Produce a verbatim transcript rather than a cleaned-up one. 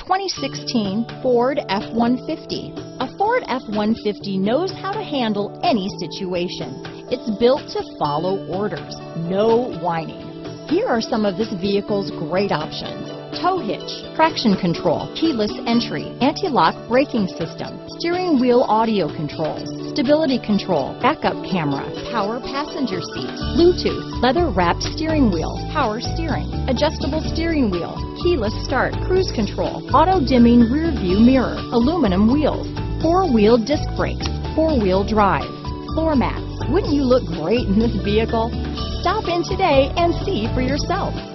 twenty sixteen Ford F one fifty. A Ford F one fifty knows how to handle any situation. It's built to follow orders, no whining. Here are some of this vehicle's great options: tow hitch, traction control, keyless entry, anti-lock braking system, steering wheel audio controls, stability control, backup camera, power passenger seat, Bluetooth, leather-wrapped steering wheel, power steering, adjustable steering wheel, keyless start, cruise control, auto-dimming rear view mirror, aluminum wheels, four-wheel disc brakes, four-wheel drive, floor mats. Wouldn't you look great in this vehicle? Stop in today and see for yourself.